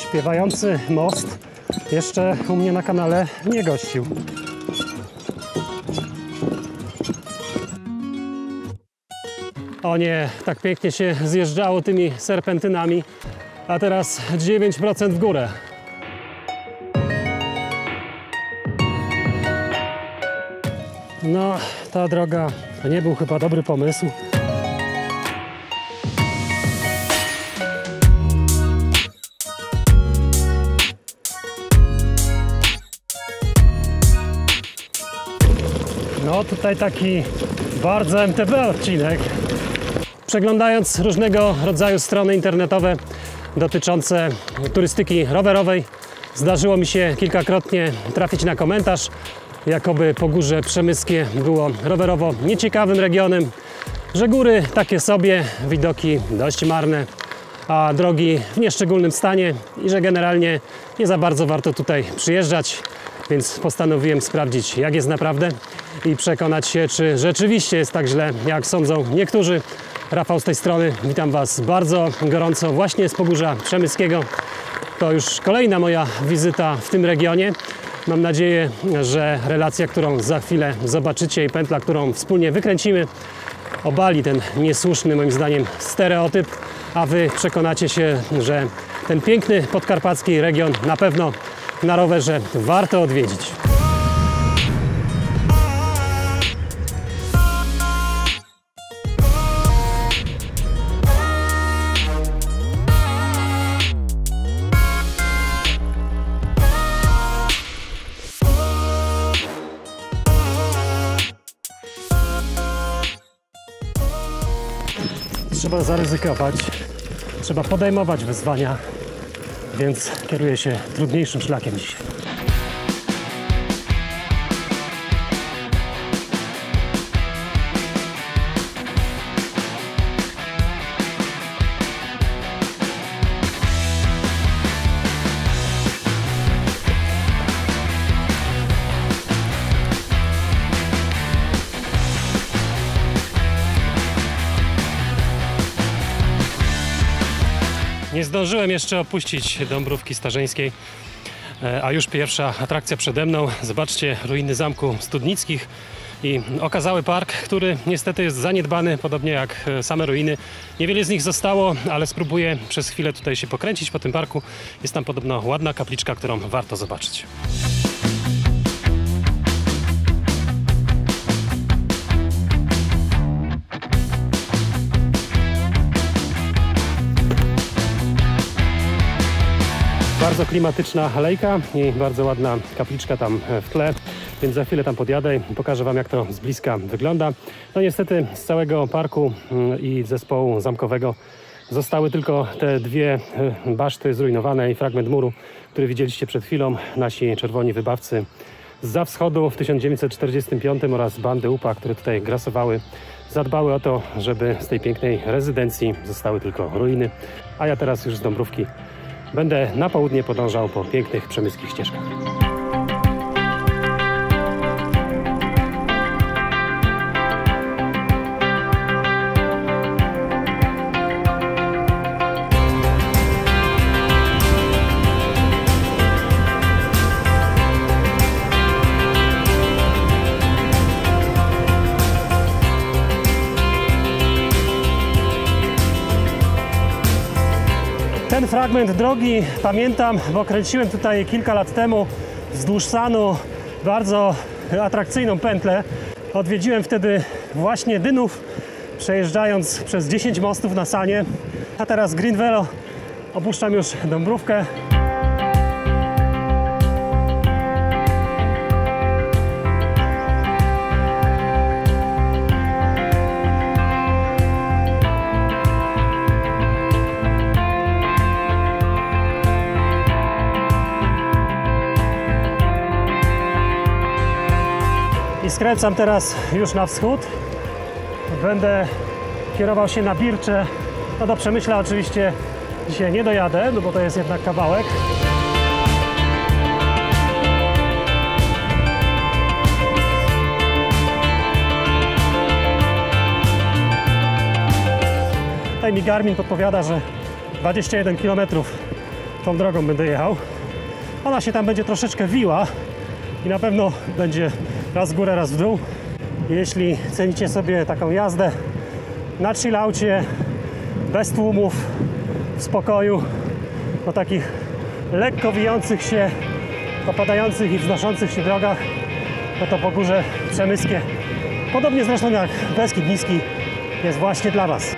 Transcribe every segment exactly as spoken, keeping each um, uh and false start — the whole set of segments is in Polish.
Śpiewający most jeszcze u mnie na kanale nie gościł. O nie, tak pięknie się zjeżdżało tymi serpentynami, a teraz dziewięć procent w górę. No, ta droga to nie był chyba dobry pomysł. No, tutaj taki bardzo M T B odcinek. Przeglądając różnego rodzaju strony internetowe dotyczące turystyki rowerowej, zdarzyło mi się kilkakrotnie trafić na komentarz, jakoby Pogórze Przemyskie było rowerowo nieciekawym regionem, że góry takie sobie, widoki dość marne, a drogi w nieszczególnym stanie i że generalnie nie za bardzo warto tutaj przyjeżdżać, więc postanowiłem sprawdzić, jak jest naprawdę i przekonać się, czy rzeczywiście jest tak źle, jak sądzą niektórzy. Rafał z tej strony, witam Was bardzo gorąco właśnie z Pogórza Przemyskiego. To już kolejna moja wizyta w tym regionie. Mam nadzieję, że relacja, którą za chwilę zobaczycie i pętla, którą wspólnie wykręcimy, obali ten niesłuszny moim zdaniem stereotyp, a Wy przekonacie się, że ten piękny podkarpacki region na pewno na rowerze warto odwiedzić. Trzeba zaryzykować, trzeba podejmować wyzwania, więc kieruję się trudniejszym szlakiem dzisiaj. Nie zdążyłem jeszcze opuścić Dąbrówki Starzyńskiej, a już pierwsza atrakcja przede mną. Zobaczcie ruiny zamku Studnickich i okazały park, który niestety jest zaniedbany, podobnie jak same ruiny. Niewiele z nich zostało, ale spróbuję przez chwilę tutaj się pokręcić po tym parku. Jest tam podobno ładna kapliczka, którą warto zobaczyć. Bardzo klimatyczna alejka i bardzo ładna kapliczka tam w tle, więc za chwilę tam podjadę i pokażę Wam, jak to z bliska wygląda. No niestety z całego parku i zespołu zamkowego zostały tylko te dwie baszty zrujnowane i fragment muru, który widzieliście przed chwilą. Nasi czerwoni wybawcy zza wschodu w tysiąc dziewięćset czterdziestym piątym oraz bandy U P A, które tutaj grasowały, zadbały o to, żeby z tej pięknej rezydencji zostały tylko ruiny. A ja teraz już z Dąbrówki będę na południe podążał po pięknych przemyskich ścieżkach. Ten fragment drogi pamiętam, bo kręciłem tutaj kilka lat temu wzdłuż Sanu bardzo atrakcyjną pętlę. Odwiedziłem wtedy właśnie Dynów, przejeżdżając przez dziesięć mostów na Sanie. A teraz Green Velo, opuszczam już Dąbrówkę. I skręcam teraz już na wschód. Będę kierował się na Bircze. No do Przemyśla oczywiście dzisiaj nie dojadę, no bo to jest jednak kawałek. Tutaj mi Garmin podpowiada, że dwadzieścia jeden kilometrów tą drogą będę jechał. Ona się tam będzie troszeczkę wiła i na pewno będzie raz w górę, raz w dół. Jeśli cenicie sobie taką jazdę na chillaucie, bez tłumów, w spokoju, po takich lekko wijących się, opadających i wznoszących się drogach, no to Pogórze Przemyskie, podobnie zresztą jak Beskid Niski, jest właśnie dla Was.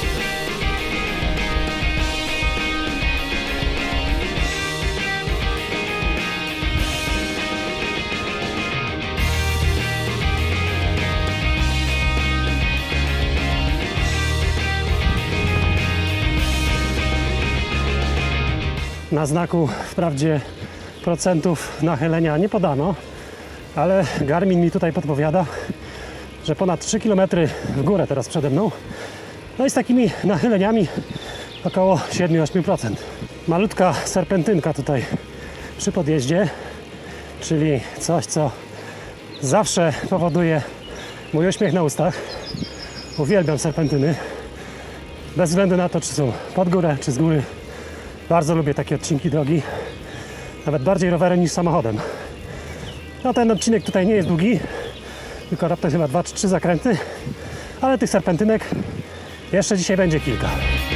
Na znaku wprawdzie procentów nachylenia nie podano, ale Garmin mi tutaj podpowiada, że ponad trzy kilometry w górę teraz przede mną. No i z takimi nachyleniami około siedem do ośmiu procent. Malutka serpentynka tutaj przy podjeździe, czyli coś, co zawsze powoduje mój uśmiech na ustach. Uwielbiam serpentyny, bez względu na to, czy są pod górę, czy z góry. Bardzo lubię takie odcinki drogi, nawet bardziej rowerem niż samochodem. No ten odcinek tutaj nie jest długi, tylko raptem chyba dwa czy trzy zakręty, ale tych serpentynek jeszcze dzisiaj będzie kilka.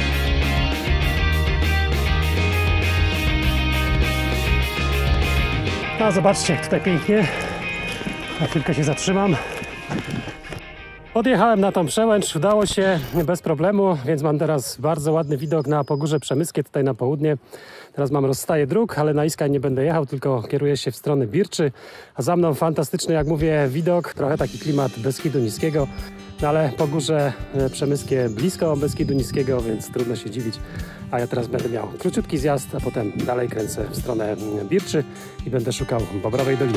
No zobaczcie, jak tutaj pięknie. Na chwilkę się zatrzymam. Podjechałem na tą przełęcz, udało się bez problemu, więc mam teraz bardzo ładny widok na Pogórze Przemyskie, tutaj na południe. Teraz mam rozstaje dróg, ale na Iskań nie będę jechał, tylko kieruję się w stronę Birczy. A za mną fantastyczny, jak mówię, widok, trochę taki klimat Beskidu Niskiego, no ale Pogórze Przemyskie blisko Beskidu Niskiego, więc trudno się dziwić. A ja teraz będę miał króciutki zjazd, a potem dalej kręcę w stronę Birczy i będę szukał Bobrowej Doliny.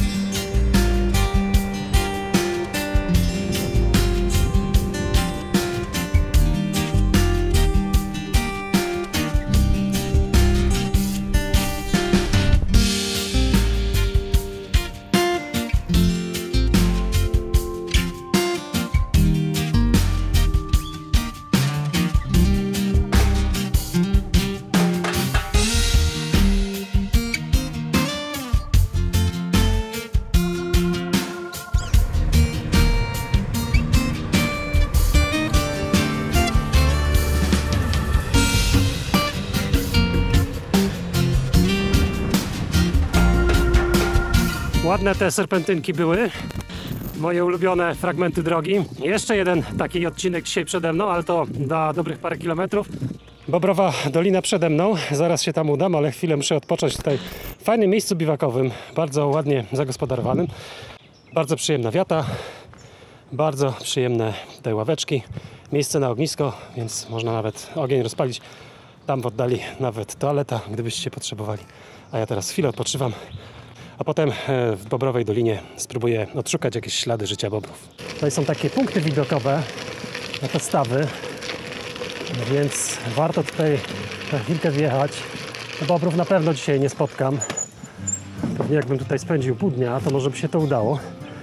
Ładne te serpentynki były, moje ulubione fragmenty drogi. Jeszcze jeden taki odcinek dzisiaj przede mną, ale to da dobrych parę kilometrów. Bobrowa Dolina przede mną, zaraz się tam udam, ale chwilę muszę odpocząć tutaj w fajnym miejscu biwakowym, bardzo ładnie zagospodarowanym. Bardzo przyjemna wiata, bardzo przyjemne te ławeczki, miejsce na ognisko, więc można nawet ogień rozpalić. Tam w oddali nawet toaleta, gdybyście potrzebowali. A ja teraz chwilę odpoczywam. A potem w Bobrowej Dolinie spróbuję odszukać jakieś ślady życia bobrów. Tutaj są takie punkty widokowe na te stawy, więc warto tutaj na chwilkę wjechać. Bobrów na pewno dzisiaj nie spotkam. Pewnie jakbym tutaj spędził pół dnia, to może by się to udało.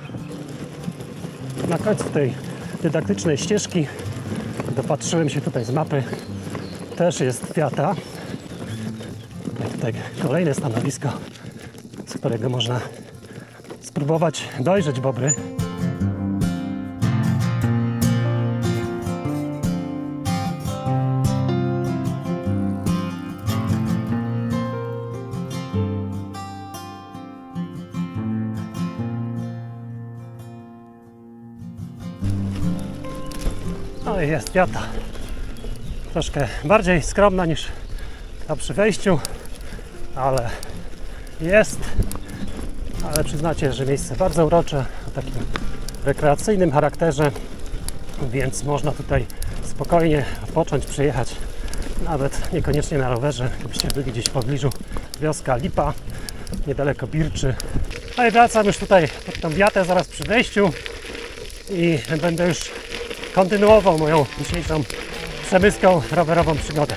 Na końcu tej dydaktycznej ścieżki dopatrzyłem się tutaj z mapy. Też jest wiata. Tutaj kolejne stanowisko, z którego można spróbować dojrzeć bobry. No i jest wiata. Troszkę bardziej skromna niż ta przy wejściu, ale jest. Ale przyznacie, że miejsce bardzo urocze, o takim rekreacyjnym charakterze, więc można tutaj spokojnie odpocząć, przyjechać, nawet niekoniecznie na rowerze, gdybyście byli gdzieś w pobliżu. Wioska Lipa, niedaleko Birczy. No i wracam już tutaj pod tą wiatę zaraz przy wejściu i będę już kontynuował moją dzisiejszą przemyską rowerową przygodę.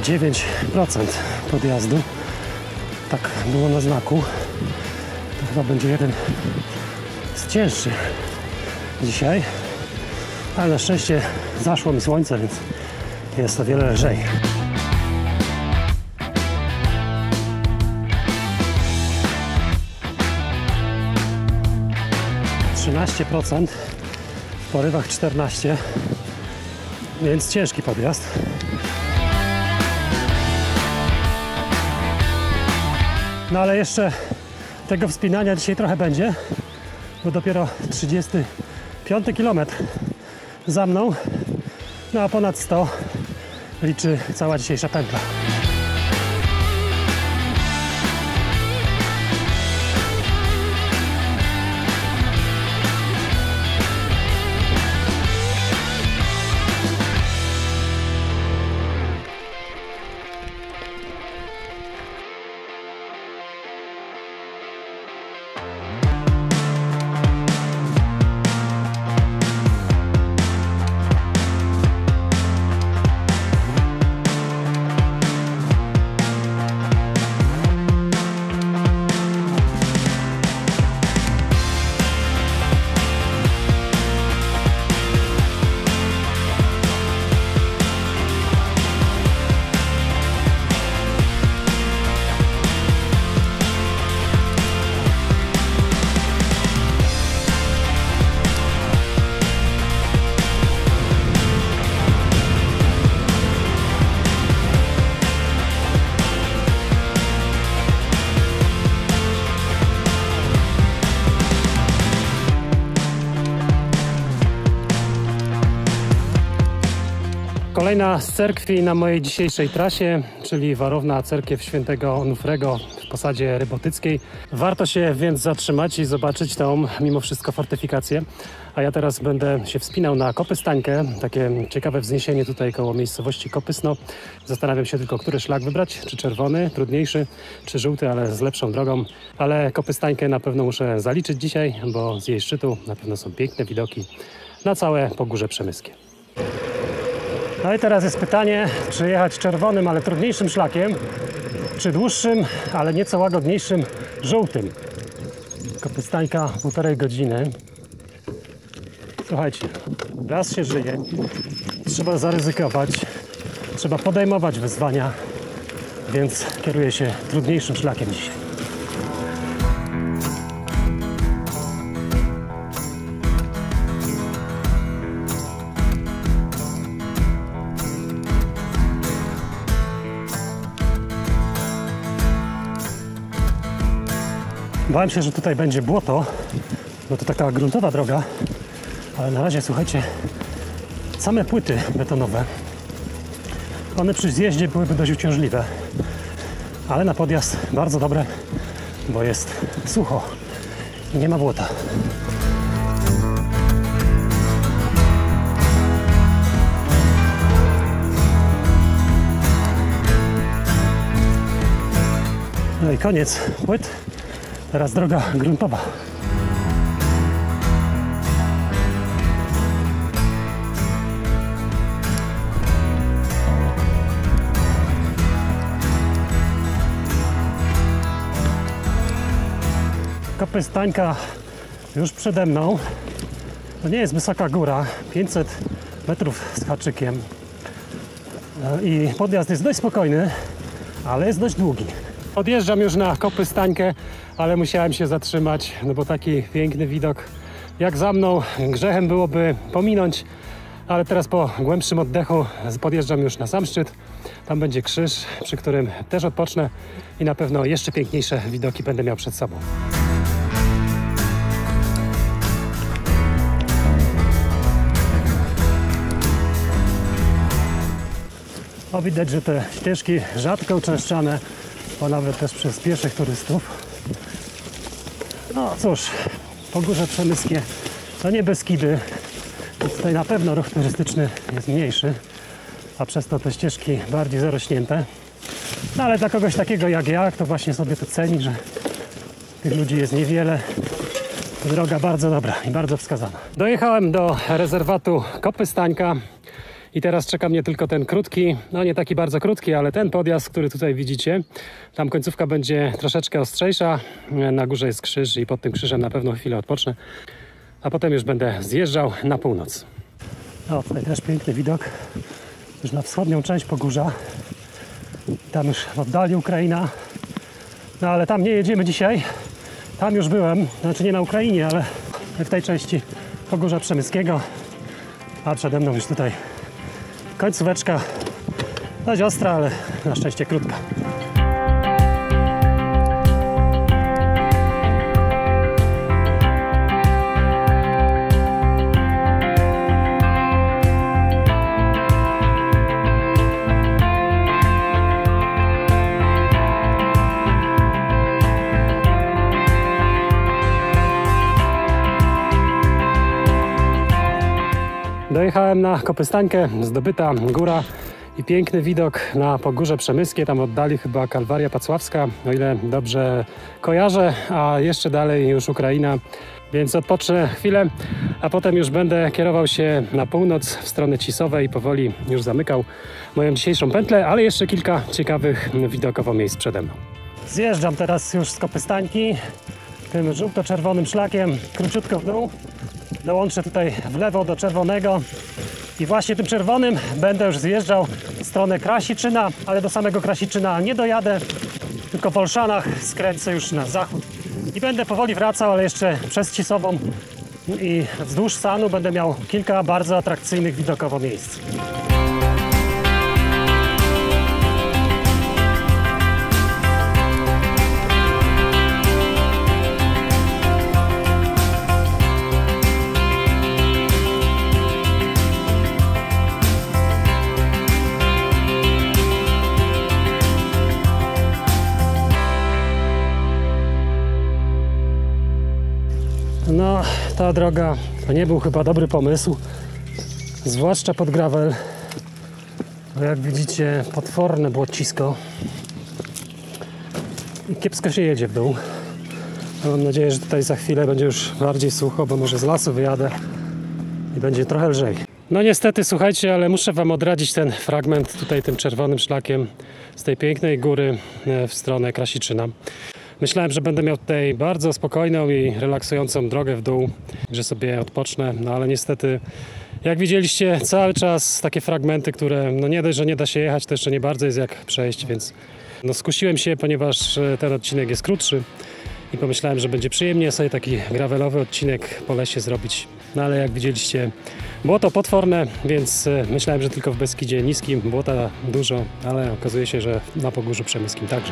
dziewięć procent podjazdu. Tak było na znaku. To chyba będzie jeden z cięższych dzisiaj. Ale na szczęście zaszło mi słońce, więc jest o wiele lżej. trzynaście procent, w porywach czternaście procent, więc ciężki podjazd. No ale jeszcze tego wspinania dzisiaj trochę będzie, bo dopiero trzydziesty piąty kilometr za mną, no a ponad sto liczy cała dzisiejsza pętla. Kolejna z cerkwi na mojej dzisiejszej trasie, czyli warowna cerkiew świętego Onufrego w posadzie rybotyckiej. Warto się więc zatrzymać i zobaczyć tą mimo wszystko fortyfikację. A ja teraz będę się wspinał na Kopystańkę, takie ciekawe wzniesienie tutaj koło miejscowości Kopysno. Zastanawiam się tylko, który szlak wybrać, czy czerwony, trudniejszy, czy żółty, ale z lepszą drogą. Ale Kopystańkę na pewno muszę zaliczyć dzisiaj, bo z jej szczytu na pewno są piękne widoki na całe Pogórze Przemyskie. No i teraz jest pytanie, czy jechać czerwonym, ale trudniejszym szlakiem, czy dłuższym, ale nieco łagodniejszym, żółtym. Kopystańka półtorej godziny. Słuchajcie, raz się żyje, trzeba zaryzykować, trzeba podejmować wyzwania, więc kieruję się trudniejszym szlakiem dzisiaj. Bałem się, że tutaj będzie błoto, bo to taka gruntowa droga, ale na razie, słuchajcie, same płyty betonowe, one przy zjeździe byłyby dość uciążliwe, ale na podjazd bardzo dobre, bo jest sucho i nie ma błota. No i koniec płyt. Teraz droga gruntowa. Kopystańka już przede mną. To nie jest wysoka góra, pięćset metrów z haczykiem. I podjazd jest dość spokojny, ale jest dość długi. Odjeżdżam już na Kopystańkę, ale musiałem się zatrzymać, no bo taki piękny widok jak za mną grzechem byłoby pominąć, ale teraz po głębszym oddechu podjeżdżam już na sam szczyt. Tam będzie krzyż, przy którym też odpocznę i na pewno jeszcze piękniejsze widoki będę miał przed sobą. O, widać, że te ścieżki rzadko uczęszczane, bo nawet też przez pieszych turystów. No cóż, Pogórze Przemyskie to nie Beskidy, więc tutaj na pewno ruch turystyczny jest mniejszy, a przez to te ścieżki bardziej zarośnięte. No ale dla kogoś takiego jak ja, kto właśnie sobie to ceni, że tych ludzi jest niewiele, to droga bardzo dobra i bardzo wskazana. Dojechałem do rezerwatu Kopystańka I teraz czeka mnie tylko ten krótki, no nie taki bardzo krótki, ale ten podjazd, który tutaj widzicie. Tam końcówka będzie troszeczkę ostrzejsza. Na górze jest krzyż i pod tym krzyżem na pewno chwilę odpocznę. A potem już będę zjeżdżał na północ. O, tutaj też piękny widok. Już na wschodnią część Pogórza. Tam już w oddali Ukraina. No ale tam nie jedziemy dzisiaj. Tam już byłem, znaczy nie na Ukrainie, ale w tej części Pogórza Przemyskiego. A przede mną już tutaj końcóweczka. Dość ostra, ale na szczęście krótka. Dojechałem na Kopystańkę, zdobyta góra i piękny widok na Pogórze Przemyskie. Tam oddali chyba Kalwaria Pacławska, o ile dobrze kojarzę, a jeszcze dalej już Ukraina. Więc odpocznę chwilę, a potem już będę kierował się na północ w stronę Cisowej i powoli już zamykał moją dzisiejszą pętlę, ale jeszcze kilka ciekawych widokowo miejsc przede mną. Zjeżdżam teraz już z Kopystańki tym żółto-czerwonym szlakiem, króciutko w dół. Dołączę tutaj w lewo do czerwonego i właśnie tym czerwonym będę już zjeżdżał w stronę Krasiczyna, ale do samego Krasiczyna nie dojadę, tylko w Olszanach skręcę już na zachód i będę powoli wracał, ale jeszcze przez Cisową i wzdłuż Sanu będę miał kilka bardzo atrakcyjnych widokowo miejsc. No, ta droga to nie był chyba dobry pomysł, zwłaszcza pod gravel, bo jak widzicie potworne błocisko i kiepsko się jedzie w dół. Mam nadzieję, że tutaj za chwilę będzie już bardziej sucho, bo może z lasu wyjadę i będzie trochę lżej. No niestety, słuchajcie, ale muszę wam odradzić ten fragment tutaj tym czerwonym szlakiem z tej pięknej góry w stronę Krasiczyna. Myślałem, że będę miał tutaj bardzo spokojną i relaksującą drogę w dół, że sobie odpocznę, no ale niestety, jak widzieliście, cały czas takie fragmenty, które no nie dość, że nie da się jechać, to jeszcze nie bardzo jest jak przejść, więc no skusiłem się, ponieważ ten odcinek jest krótszy i pomyślałem, że będzie przyjemnie sobie taki gravelowy odcinek po lesie zrobić, no ale jak widzieliście, było to potworne, więc myślałem, że tylko w Beskidzie Niskim błota dużo, ale okazuje się, że na Pogórzu Przemyskim także.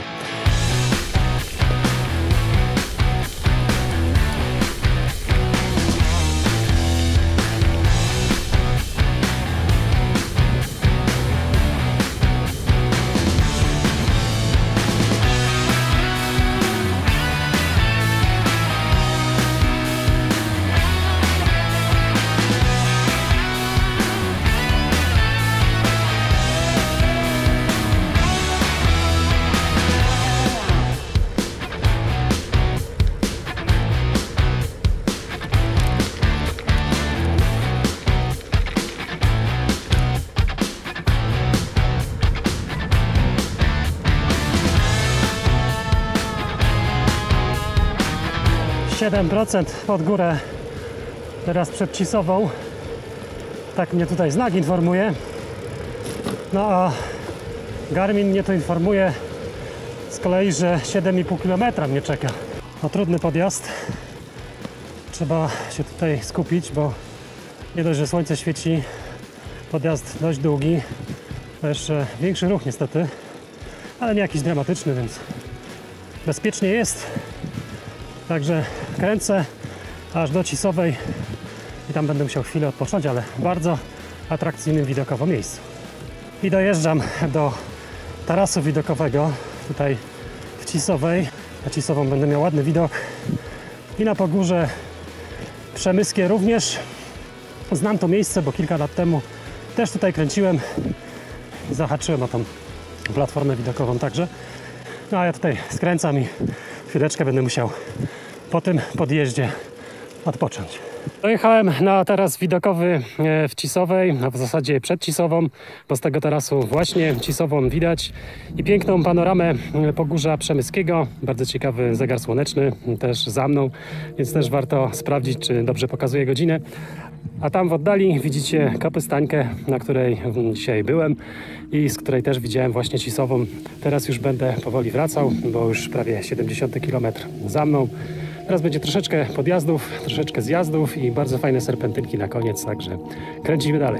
siedem procent pod górę teraz przed Cisową, tak mnie tutaj znak informuje, no a Garmin mnie to informuje z kolei, że siedem i pół kilometra mnie czeka. No trudny podjazd, trzeba się tutaj skupić, bo nie dość, że słońce świeci, podjazd dość długi, to jeszcze większy ruch niestety, ale nie jakiś dramatyczny, więc bezpiecznie jest. Także kręcę aż do Cisowej i tam będę musiał chwilę odpocząć, ale w bardzo atrakcyjnym widokowo miejscu. I dojeżdżam do tarasu widokowego tutaj w Cisowej. Na Cisową będę miał ładny widok i na Pogórze Przemyskie również. Znam to miejsce, bo kilka lat temu też tutaj kręciłem. Zahaczyłem o tą platformę widokową także. No a ja tutaj skręcam i chwileczkę będę musiał po tym podjeździe odpocząć. Dojechałem na taras widokowy w Cisowej, a w zasadzie przed Cisową, bo z tego tarasu właśnie Cisową widać i piękną panoramę Pogórza Przemyskiego. Bardzo ciekawy zegar słoneczny też za mną, więc też warto sprawdzić, czy dobrze pokazuje godzinę. A tam w oddali widzicie Kapystańkę, na której dzisiaj byłem i z której też widziałem właśnie Cisową. Teraz już będę powoli wracał, bo już prawie siedemdziesiąty kilometr za mną. Teraz będzie troszeczkę podjazdów, troszeczkę zjazdów i bardzo fajne serpentynki na koniec, także kręcimy dalej.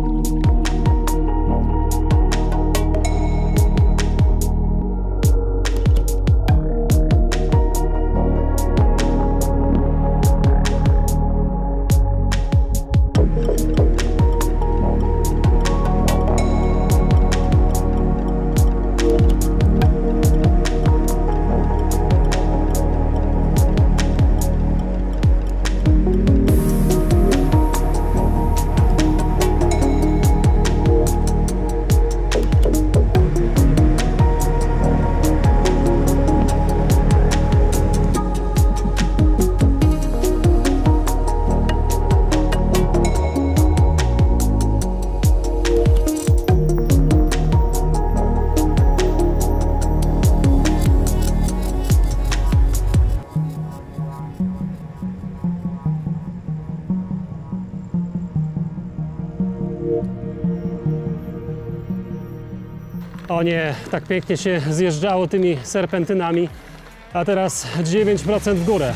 O nie, tak pięknie się zjeżdżało tymi serpentynami, a teraz dziewięć procent w górę.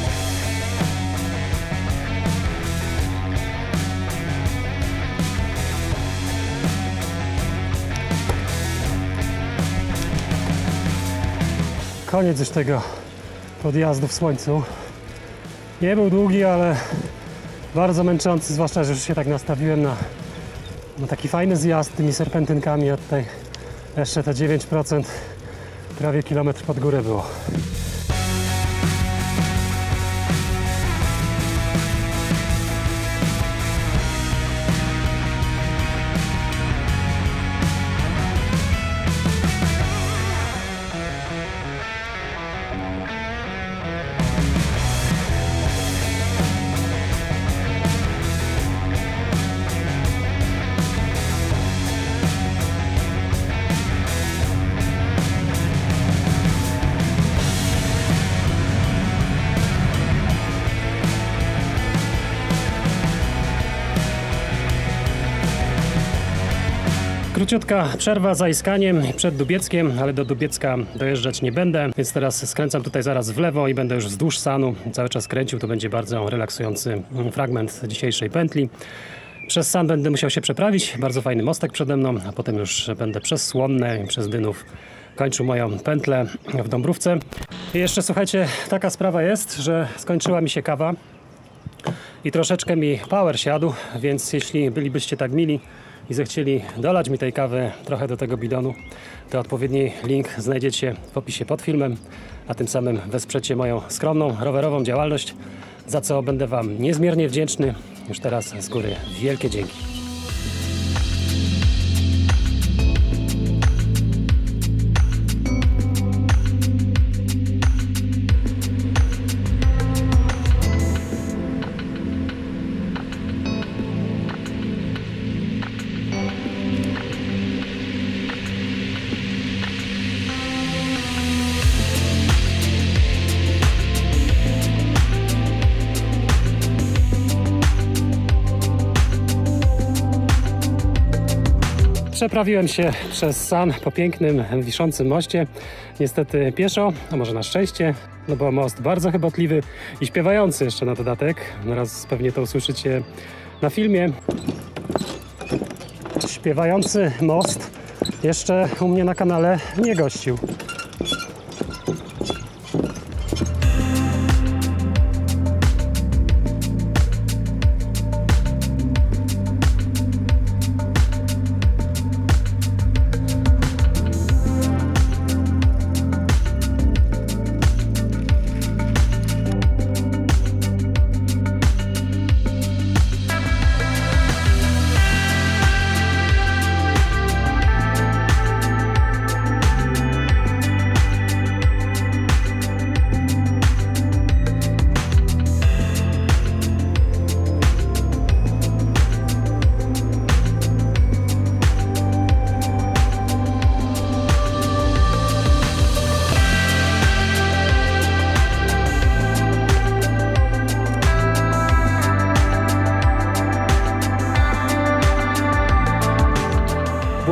Koniec już tego podjazdu w słońcu. Nie był długi, ale bardzo męczący, zwłaszcza, że już się tak nastawiłem na, na taki fajny zjazd tymi serpentynkami, a tutaj jeszcze te dziewięć procent, prawie kilometr pod górę było. Króciutka przerwa za Iskaniem przed Dubieckiem, ale do Dubiecka dojeżdżać nie będę, więc teraz skręcam tutaj zaraz w lewo i będę już wzdłuż Sanu cały czas kręcił. To będzie bardzo relaksujący fragment dzisiejszej pętli. Przez San będę musiał się przeprawić, bardzo fajny mostek przede mną, a potem już będę przez Słonne i przez Dynów kończył moją pętlę w Dąbrówce. I jeszcze słuchajcie, taka sprawa jest, że skończyła mi się kawa i troszeczkę mi power siadł, więc jeśli bylibyście tak mili i zechcieli dolać mi tej kawy trochę do tego bidonu, to odpowiedni link znajdziecie w opisie pod filmem, a tym samym wesprzecie moją skromną rowerową działalność, za co będę Wam niezmiernie wdzięczny. Już teraz z góry wielkie dzięki. Przeprawiłem się przez San po pięknym, wiszącym moście. Niestety pieszo, a może na szczęście, no bo most bardzo chybotliwy i śpiewający jeszcze na dodatek. Zaraz pewnie to usłyszycie na filmie. Śpiewający most jeszcze u mnie na kanale nie gościł.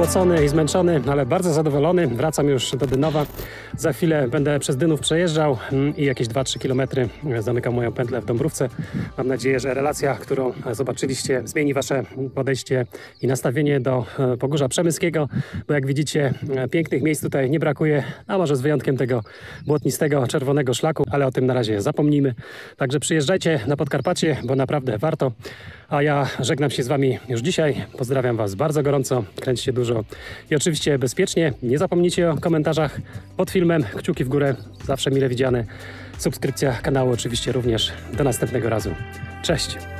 spocony i zmęczony, ale bardzo zadowolony. Wracam już do Dynowa. Za chwilę będę przez Dynów przejeżdżał i jakieś dwa trzy kilometry zamykam moją pętlę w Dąbrówce. Mam nadzieję, że relacja, którą zobaczyliście, zmieni wasze podejście i nastawienie do Pogórza Przemyskiego, bo jak widzicie, pięknych miejsc tutaj nie brakuje, a może z wyjątkiem tego błotnistego, czerwonego szlaku, ale o tym na razie zapomnijmy. Także przyjeżdżajcie na Podkarpacie, bo naprawdę warto. A ja żegnam się z wami już dzisiaj. Pozdrawiam was bardzo gorąco, kręćcie dużo i oczywiście bezpiecznie. Nie zapomnijcie o komentarzach pod filmem, kciuki w górę, zawsze mile widziane. Subskrypcja kanału oczywiście również. Do następnego razu. Cześć!